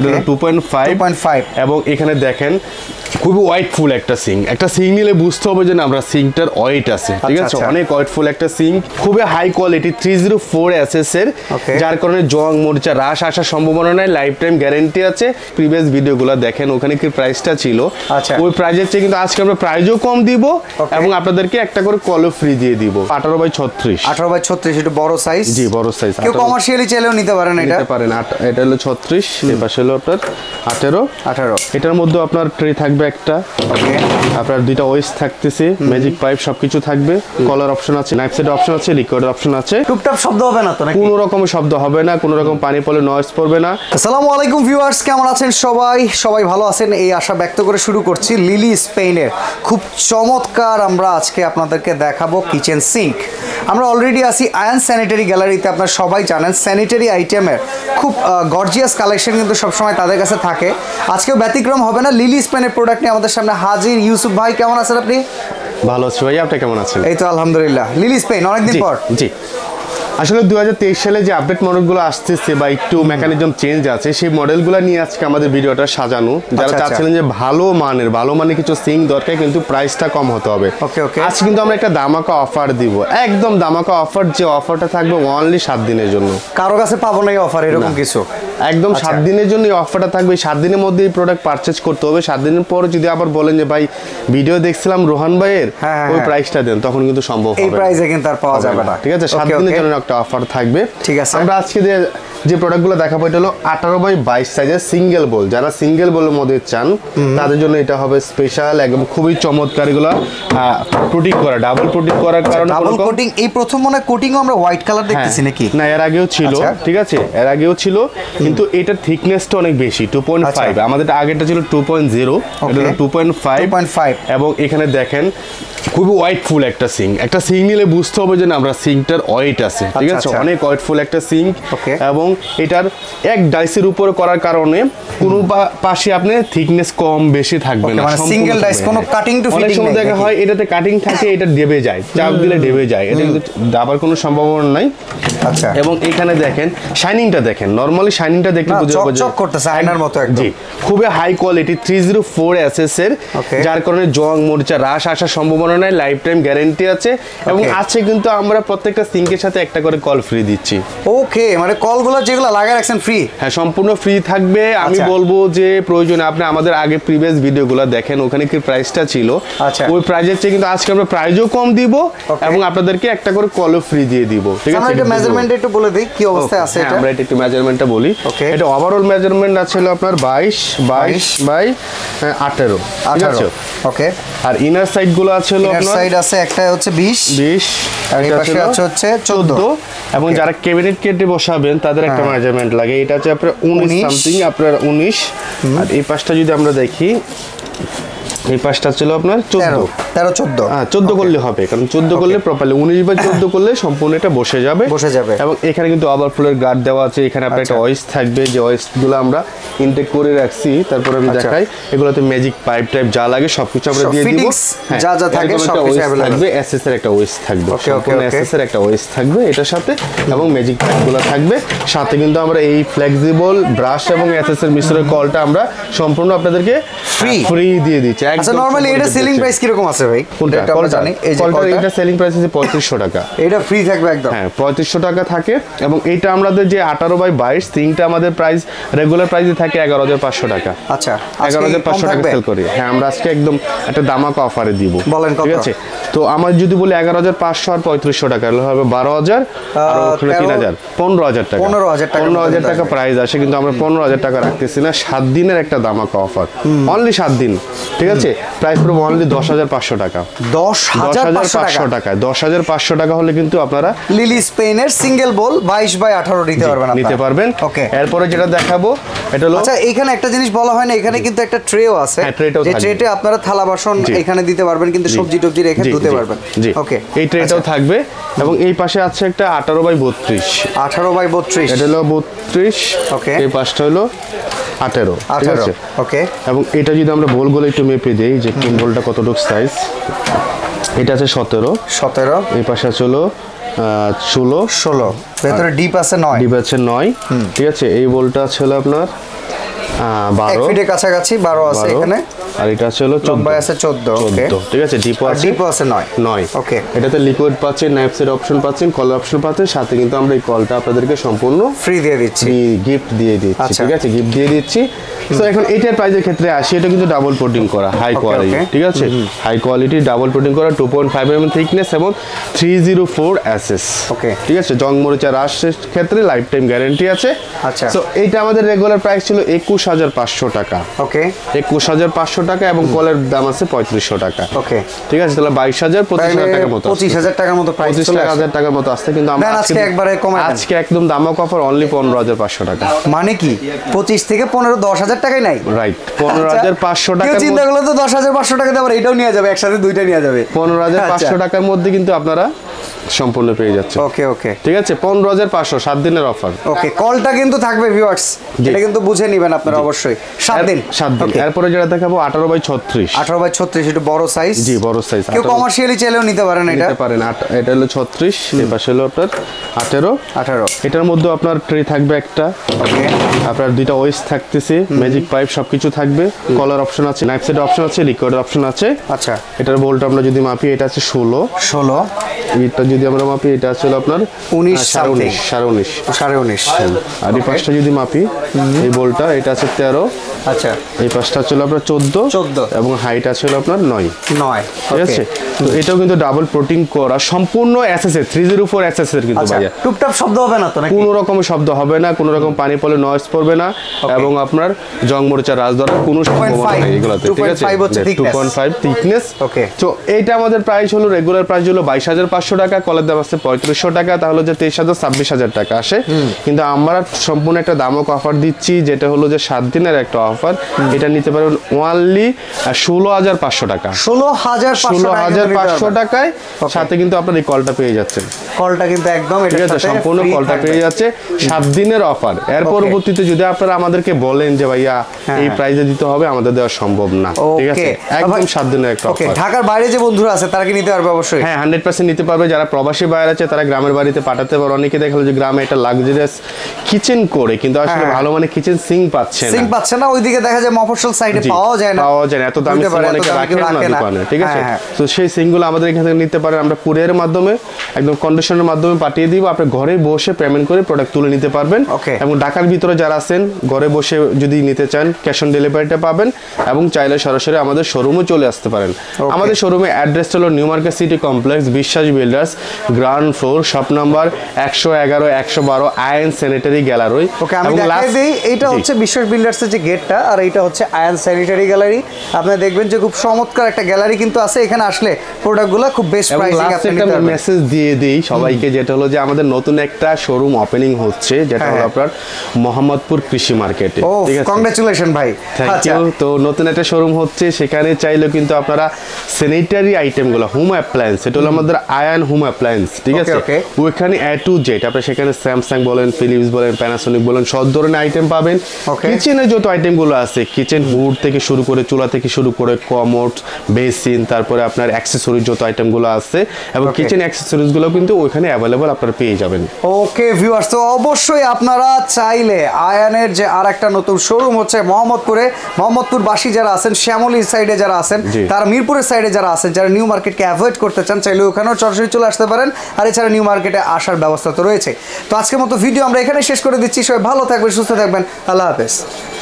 এটা হলো 2.5 এবং এখানে দেখেন খুবই ওয়েটফুল একটা সিঙ্ক। একটা সিঙ্ক নিলে বুঝতে হবে যে আমরা সিঙ্কটার ওয়েট আছে, ঠিক আছে, অনেক ওয়েটফুল একটা সিঙ্ক, খুবই হাই কোয়ালিটি 304 এসএস এর, যার কারণে জং মরিচা রাশ আসার সম্ভাবনা নাই, লাইফ টাইম গ্যারান্টি আছে। প্রিভিয়াস ভিডিওগুলো দেখেন, ওখানে কি প্রাইসটা ছিল ওই প্রাইসের চেয়ে কিন্তু আজকে আমরা প্রাইসও কম দিব এবং আপনাদেরকে একটা করে কলও ফ্রি দিয়ে দিব। 18x36 এটা বড় সাইজ। জি বড় সাইজ, কেউ কমার্শিয়ালি চাইলেও নিতে পারেন, এটা নিতে পারেন। এটা হলো 36, এই পাশে হলো আপনার 18। এটার মধ্যে আপনার ট্রে থাকবে একটা, আপনার দুইটা ওয়েস থাকতেছে, ম্যাজিক পাইপ সবকিছু থাকবে, কলার অপশন আছে, নাইফ সেট অপশন আছে, লিকুইড অপশন আছে। টুপটাপ শব্দ হবে না তো নাকি? কোনো রকমের শব্দ হবে না, কোনো রকম পানি পড়লে নয়েজ পড়বে না। আসসালামু আলাইকুম ভিউয়ার্স, কেমন আছেন সবাই? সবাই ভালো আছেন এই আশা ব্যক্ত করে শুরু করছি লিলি স্পেনের খুব চমৎকার আমরা আজকে আপনাদেরকে দেখাবো কিচেন সিঙ্ক। আমরা অলরেডি আছি আয়ান স্যানিটারি গ্যালারিতে। আপনারা সবাই জানেন স্যানিটারি আইটেমের খুব গর্জিয়াস কালেকশন কিন্তু সবসময় তাদের কাছে থাকে। আজকেও ব্যতিক্রম হবে না। লিলি স্পেনের প্রোডাক্ট নিয়ে আমাদের সামনে হাজির ইউসুফ ভাই। কেমন আছেন আপনি? ভালো আছি ভাই, আপনি কেমন আছেন? এই তো আলহামদুলিল্লাহ। লিলি স্পেন অনেকদিন পর। জি, আসলে 2023 সালে যে আপডেট মডেলগুলো আসতেছে বা একটু মেকানিজম চেঞ্জ আছে, সেই মডেলগুলো নিয়ে আজকে আমাদের ভিডিওটা সাজানো। যারা চাচ্ছিলেন যে ভালো মানের কিছু সিঙ্ক দরকার কিন্তু প্রাইসটা কম হতে হবে, আজ কিন্তু আমরা একটা দামাকা অফার দিব, একদম দামাকা অফার। যে অফারটা থাকবে অনলি 7 দিনের জন্য, কারো কাছে পাবো না এই অফার, এরকম কিছু একদম 7 দিনের জন্য এই অফারটা থাকবে। 7 দিনের মধ্যে এই প্রোডাক্ট পারচেজ করতে হবে। 7 দিনের পর যদি আবার বলেন যে ভাই ভিডিও দেখছিলাম রোহান ভাইয়ের, ওই প্রাইসটা দেন, তখন কিন্তু সম্ভব হবে, এই প্রাইসে কিন্তু আর পাওয়া যাবে না। ঠিক আছে, 7 দিনের জন্য একটা অফার থাকবে। ঠিক আছে, আমরা আজকে যে প্রোডাক্টগুলো দেখাবো এটা হলো 18x22 সাইজের সিঙ্গেল বোল। যারা সিঙ্গেল বোলের মধ্যে চান তাদের জন্য এটা হবে স্পেশাল, একদম খুবই চমৎকার। এগুলো কোটিং করা, ডাবল কোটিং করার কারণে ডাবল কোটিং। এই প্রথম মনে কোটিংও আমরা হোয়াইট কালার দেখতেছি নাকি? না, এর আগেও ছিল, ঠিক আছে, এর আগেও ছিল, কিন্তু এটার থিকনেসটা অনেক বেশি, 2.5। আমাদের আগেরটা ছিল 2.0, এটা হলো 2.5 এবং এখানে দেখেন খুবই ওয়েটফুল একটা সিঙ্ক। একটা সিঙ্ক নিলে বুঝতে হবে যে আমরা সিঙ্কটার ওয়েট আছে, ঠিক আছে, অনেক ওয়েটফুল একটা সিঙ্ক। এবং এটার এক ডাইসের উপর করার কারণে কোনো পাশে আপনি থিকনেস কম বেশি থাকবে না, মানে সিঙ্গেল ডাইস, কোনো কাটিং টু ফিটিং নেই। দেখা হয় এটাতে কাটিং থাকে, এটা ডেবে যায়, চাপ দিলে ডেবে যায়, এটা কিন্তু দাবার কোনো সম্ভাবনা নাই। আচ্ছা, এবং এখানে দেখেন শাইনিংটা দেখেন, নরমালি শাইনিংটা দেখলে বুঝতে পারবেন চকচক করতেছে আয়নার মতো একদম। জি, খুবই হাই কোয়ালিটি 304 এসএস এর, যার কারণে জং মরিচা রাশ আসার সম্ভাবনা নাই, লাইফ টাইম গ্যারান্টি আছে। এবং আছে কিন্তু আমরা প্রত্যেকটা সিঙ্কের সাথে একটা করে কল ফ্রি দিচ্ছি। ওকে, মানে কলগুলো যেগুলো লাগায় রাখছেন ফ্রি? হ্যাঁ, সম্পূর্ণ ফ্রি থাকবে। আমি বলবো যে প্রয়োজনে আপনি আমাদের আগে প্রিভিয়াস ভিডিওগুলো দেখেন, ওখানে কি প্রাইসটা ছিল ওই প্রাইসের চেয়ে কিন্তু আজকে আমরা প্রাইসও কম দিব এবং আপনাদেরকে একটা করে কলও ফ্রি দিয়ে দিব। ঠিক আছে, আমরা মেজারমেন্ট একটু বলে দেই কি অবস্থায় আছে এটা। আমরা একটু মেজারমেন্টটা বলি। এটা ওভারঅল মেজারমেন্ট আছে আপনার 22 বাই 18, ঠিক আছে। ওকে, আর ইনার সাইড গুলো আছে আপনার সাইড আছে একটা হচ্ছে 20 আর এই পাশে আছে হচ্ছে 14। এবং যারা ক্যাবিনেট কেটে বসাবেন তাদের একটা মেজারমেন্ট লাগে, এটা হচ্ছে আপনার 19 সামথিং, আপনার 19। আর এই পাশটা যদি আমরা দেখি, এই পাশটা ছিল আপনার 14 হ্যাঁ 14 করলে হবে, কারণ 14 করলে প্রপারলি 19 বাই 14 করলে সম্পূর্ণ এটা বসে যাবে। এবং এখানে কিন্তু ওভারফ্লোর গার্ড দেওয়া আছে। এখানে আপনার একটা ওয়েস্ট থাকবে, যে ওয়েস্টগুলো আমরা ইনটেক করে রাখছি। তারপর আমি দেখাই, এগুলোতে ম্যাজিক পাইপ টাইপ যা লাগে সবকিছু আমরা দিয়ে দিব, যা যা থাকে সবকিছু अवेलेबल থাকবে। এসএস এর একটা ওয়েস্ট থাকবে, সম্পূর্ণ এসএস এর একটা ওয়েস্ট থাকবে এটার সাথে, এবং ম্যাজিক পাইপগুলো থাকবে সাথে। কিন্তু আমরা এই ফ্লেক্সিবল ব্রাশ এবং এসএস এর মিশ্রণের কলটা আমরা সম্পূর্ণ আপনাদেরকে ফ্রি দিয়ে দিচ্ছি। আচ্ছা, নরমালি এটা সেলিং প্রাইস কি রকম আছে ভাই? কোনটা আমরা জানি, এই যে কলটা, এটা সেলিং প্রাইস আছে 3500 টাকা। এটা ফ্রি থাকবে একদম? হ্যাঁ, 3500 টাকা থাকে। এবং এটা আমাদের যে 18x22 সিঙ্কটা আমাদের প্রাইস রেগুলার প্রাইসে থাকে 11500 টাকা। আচ্ছা, 11500 টাকা সেল করি। হ্যাঁ, আমরা আজকে একদম একটা দামাকা অফারে দিব। বলেন কত? ঠিক আছে, তো আমার যদি বলি 11500 আর 3500 টাকা হলে হবে 12000 আর ওখানে 3000, 15000 টাকা। 15000 টাকা প্রাইস আসে, কিন্তু আমরা 15000 টাকা রাখতেছি না। 7 দিনের একটা দামাকা অফার, অনলি 7 দিন। ঠিক আছে, প্রাইস পড়বে অনলি 10500 টাকা। 10500 টাকা, 10500 টাকা হলে কিন্তু আপনারা লিলি স্পেনের সিঙ্গেল বোল 22x18 নিতে পারবেন। ওকে, এরপরে যেটা দেখাবো এটা হলো, আচ্ছা এখানে একটা জিনিস বলা হয় না, এখানে কিন্তু একটা ট্রেও আছে, যে ট্রেতে আপনারা থালা বাসন এখানে দিতে পারবেন, কিন্তু সবজি টবজি রেখে ধুতে পারবেন। ওকে, এই ট্রেটাও থাকবে। এবং এই পাশে আছে একটা 18x32, 18x32, এটা হলো 32। ওকে, এই পাশটা হলো 18, ঠিক আছে। ওকে, এবং এটা যদি আমরা বোলগুলো একটু মেপে দেই যে কোন বোলটা কতটুকু সাইজ, এটা আছে 17। এই পাশে আছে হলো 16। ভেতরে ডিপ আছে 9, ঠিক আছে। এই বোলটা ছিল আপনার 1 ফিটের কাছাকাছি 12 আছে এখানে, আর এটা আছে হলো 14 আছে 14। ওকে, ঠিক আছে। ডিপো আছে 9। ওকে, এটাতে লিকুইড পাচ্ছেন, নাইফসের অপশন পাচ্ছেন, কলার অপশন পাচ্ছেন, সাথে কিন্তু আমরা এই কলটা আপনাদেরকে সম্পূর্ণ ফ্রি দিয়ে দিচ্ছি, গিফট দিয়ে দিচ্ছি, ঠিক আছে, গিফট দিয়ে দিচ্ছি। তো এখন এটার প্রাইসের ক্ষেত্রে আসি, এটা কিন্তু ডাবল কোটিং করা, হাই কোয়ালিটি, ঠিক আছে, হাই কোয়ালিটি ডাবল কোটিং করা, 2.5 mm থিকনেস এবং 304 এসএস। ওকে, ঠিক আছে, জং মরিচা রাশের ক্ষেত্রে লাইফ টাইম গ্যারান্টি আছে। আচ্ছা, তো এইটা আমাদের রেগুলার প্রাইস ছিল 21500 টাকা। ওকে, 21500 টাকা এবং কলের দাম আছে 3500 টাকা। ওকে, ঠিক আছে, তাহলে 22000 25000 টাকার মতো, 25000 টাকার মতো প্রাইস, 25000 টাকার মতো আসছে। কিন্তু আমরা আজকে একবারে কমাই, আজকে একদম দামক অফার অনলি 15500 টাকা। মানে কি 25 থেকে 15 10000 টাকাই নাই, রাইট, 15500 টাকা। চিন্তা করলে তো 10500 টাকা দিয়ে আবার এটাও নিয়ে যাবে, একসাথে দুইটা নিয়ে যাবে। 15500 টাকার মধ্যে কিন্তু আপনারা সম্পূর্ণ পেয়ে যাচ্ছে। ওকে, ওকে, ঠিক আছে, 15500 7 দিনের অফার। ওকে, কলটা কিন্তু থাকবে ভিউয়ার্স, এটা কিন্তু বুঝে নেবেন আপনারা অবশ্যই, 7 দিন। এরপরে যেটা দেখাবো 18x36, 18x36 একটু বড় সাইজ, জি বড় সাইজ, কেউ কমার্শিয়ালি চাইলেও নিতে পারেন, এটা নিতে পারেন। এটা হলো 36, এই পাশে হলো আপনার 18। এটার মধ্যে আপনার ট্রে থাকবে একটা, ওকে, আপনার দুইটা ওয়েস থাকতেছে, ম্যাজিক পাইপ সবকিছু থাকবে, কলার অপশন আছে, নাইফ সেট অপশন আছে, লিকুইড অপশন আছে। আচ্ছা, এটার বোল্ট আমরা যদি মাপি, এটা আছে 16। এটা যদি আমরা মাপি, এটা আছে আপনার 19 19.5। আর এই পাশটা যদি মাপি, এই বোল্টটা এটা আছে 13। আচ্ছা, এই পাশটা ছিল আপনার 14 এবং হাইট আছে আপনার 9। ঠিক আছে, তো এটাও কিন্তু ডাবল প্রোটিং করা, সম্পূর্ণ এসএসএ 304 এসএসএর কিন্তু ভাইয়া। টুপটাপ শব্দ হবে না তো নাকি? কোনো রকমের শব্দ হবে না, কোনো রকম পানি পড়লে নয়েজ পড়বে না, এবং আপনার জং মরিচা রাজ ধরার কোনো সম্ভাবনা নেই এগুলাতে। ঠিক আছে, 2.5 থিকনেস। ওকে, তো এইটা আমাদের প্রাইস হলো, রেগুলার প্রাইস হলো 22500 টাকা, কলের দাম আছে 3500 টাকা, তাহলে যে 23000 26000 টাকা আসে। কিন্তু আমরা সম্পূর্ণ একটা দামক অফার দিচ্ছি, যেটা হলো যে 7 দিনের একটা অফার। এটা নিতে পারবেন অনলি 16500 টাকা, 16500 টাকায়, সাথে কিন্তু আপনার এই কলটা পেয়ে যাচ্ছেন। কলটা কিন্তু একদম ঠিক আছে, সম্পূর্ণ কলটা পেয়ে যাচ্ছে, 7 দিনের অফার। এর পরবর্তীতে যদি আপনারা আমাদেরকে বলেন যে ভাইয়া এই প্রাইসে দিতে হবে, আমাদের দেওয়া সম্ভব না। ঠিক আছে, একদম 7 দিনের একটা অফার। ঢাকার বাইরে যে বন্ধুরা আছে তারা কি নিতে পারবে? অবশ্যই, হ্যাঁ, 100% নিতে পারবে। যারা প্রবাসী বাইরে আছে তারা গ্রামের বাড়িতে পাঠাতে পারে। অনেকে দেখালো যে গ্রামে একটা লাক্সারিয়াস কিচেন করে, কিন্তু আসলে ভালো মানে কিচেন সিঙ্ক পাচ্ছে না, ওইদিকে দেখা যায় মফস্বল সাইডে পাওয়া যায় না, এত দামি অনেকে রাখে না দোকানে। ঠিক আছে, তো সেই সিঙ্কগুলো আমাদের এখান থেকে নিতে পারেন। আমরা কুরিয়ারের মাধ্যমে একদম কন্ডিশনের মাধ্যমে পাঠিয়ে দিব, আপনি ঘরে বসে পেমেন্ট করে প্রোডাক্ট তুলে নিতে পারবেন। এবং ঢাকার ভিতরে যারা আছেন, ঘরে বসে যদি নিতে চান, ক্যাশ অন ডেলিভারিটা পাবেন, এবং চাইলে সরাসরি আমাদের শোরুমে চলে আসতে পারেন। আমাদের শোরুমে অ্যাড্রেস হলো New Market city complex, Biswas builders, ground floor, shop number 111 112, Ayan sanitary gallery. Okay, আমি দেখাই দেই, এটা হচ্ছে বিশ্বাস বিল্ডার্সের যে গেটটা, আর এটা হচ্ছে আয়ান স্যানিটারি গ্যালারি। আপনি দেখবেন যে খুব চমৎকার একটা গ্যালারি কিন্তু আছে, এখানে আসলে প্রোডাক্টগুলো খুব বেস্ট প্রাইসে আপনি নিতে পারবেন। মেসেজ দিয়ে দেই সবাইকে, যেটা হলো যে আমাদের নতুন একটা শোরুম ওপেনিং হচ্ছে, যেটা হলো আপনার মোহাম্মদপুর কৃষি মার্কেটে। ঠিক আছে, কংগ্রাচুলেশন ভাই, থ্যাংক ইউ। তো নতুন একটা শোরুম হচ্ছে, সেখানে চাইলেও কিন্তু আপনারা স্যানিটারি আইটেমগুলো, হোম অ্যাপ্লায়েন্স, এটা হলো আমাদের আয়ান হোম অ্যাপ্লায়েন্স। ঠিক আছে, ওইখানে A to Z আপনি সেখানে স্যামসাং বলেন, ফিলিপস বলেন, প্যানাসোনিক বলেন, সব ধরনের আইটেম পাবেন। কিচেনে যত আইটেমগুলো আছে, কিচেন হুড থেকে শুরু করে, চুলা থেকে শুরু করে, কমোড, বেসিন, তারপরে আপনার অ্যাক্সেসরিজ যত আইটেমগুলো আছে, এবং কিচেন অ্যাক্সেসরিজগুলো কিন্তু ওইখানে অ্যাভেলেবল আপনারা পেয়ে যাবেন। ওকে ভিউয়ার্স, তো অবশ্যই আপনারা চাইলে আয়ানের যে আরেকটা নতুন শোরুম হচ্ছে মোহাম্মদপুরবাসী যারা আছেন, শ্যামলী সাইডে যারা আছেন, তার মিরপুরের সাইডে যারা আছেন, যারা নিউ মার্কেটকে অ্যাভয়েড করতে চান, চাইলে ওখানেও সরাসরি চলে আসতে পারেন। আর এছাড়া নিউ মার্কেটে আসার ব্যবস্থা তো রয়েছে। তো আজকের মতো ভিডিও আমরা এখানে শেষ করে দিচ্ছি। সবাই ভালো থাকবেন, সুস্থ থাকবেন, আল্লাহ হাফেজ।